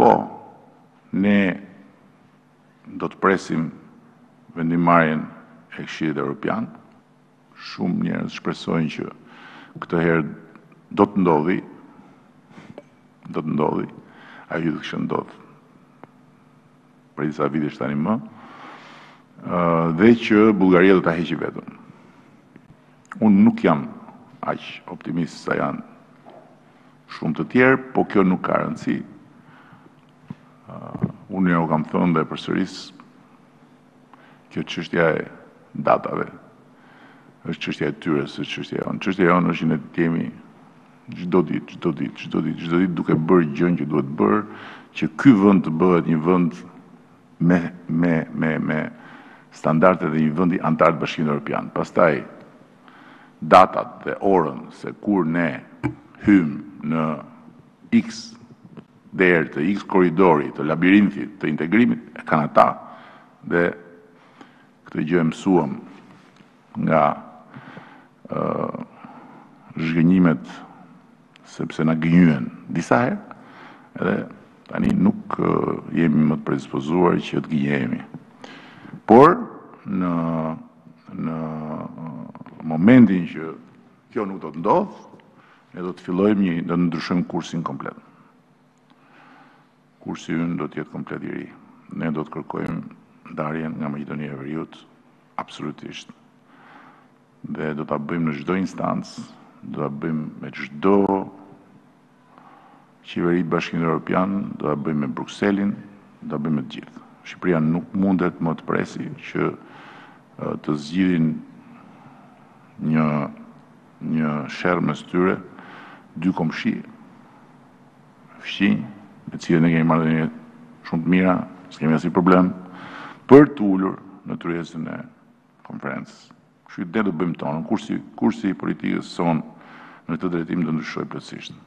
Po, ne do të presim vendimarrjen e Këshillit Evropian. Shumë njerëz shpresojnë që këtë herë do të ndodhi. Ajo do të kishte ndodhur për disa vitesh tani më, dhe që Bullgaria do ta heqë vetëm. Unë nuk jam aq optimist sa janë shumë të tjerë, po kjo nuk ka rëndësi. Unë u kam thënë dhe përsëris, kjo çështja e datave është çështja e tyre, është çështja jonë. Çështja jonë është ne të jemi çdo ditë duke bërë gjën që duhet bërë, që ky vend të bëhet një vend me standardet e një vendi antar të Bashkimit Evropian. Pastaj datat dhe orën se kur ne hym në X derë të X korridori, të labirintit, të integrimit, e kanë ata. Dhe këtë gjë e mësuam nga zhgënjimet, sepse na gënjyen disa herë, edhe tani nuk jemi më të predispozuar që të gënjehemi. Por në momentin që kjo nuk do të ndodhë, ne do të ndryshojmë kursin komplet. Kursi ynë do të jetë komplet i ri. Ne do të kërkojmë ndarjen nga Maqedonia e Veriut, absolutisht. Dhe do ta bëjmë në çdo instancë, do ta bëjmë me çdo qeveri të Bashkimit Evropian, do ta bëjmë me Brukselin, do ta bëjmë me të gjithë. Shqipëria nuk mundet më të presi që të zgjidhin një sherrë mes tyre, dy komshi, fqinj, me cilët ne kemi marrëdhënie shumë të mira, s'kemi asnjë problem, për të ulur në tryezën e konferencës. Kështu ne do bëjmë tonën. Kursi i politikës son në këtë drejtim do ndryshojë plotësisht.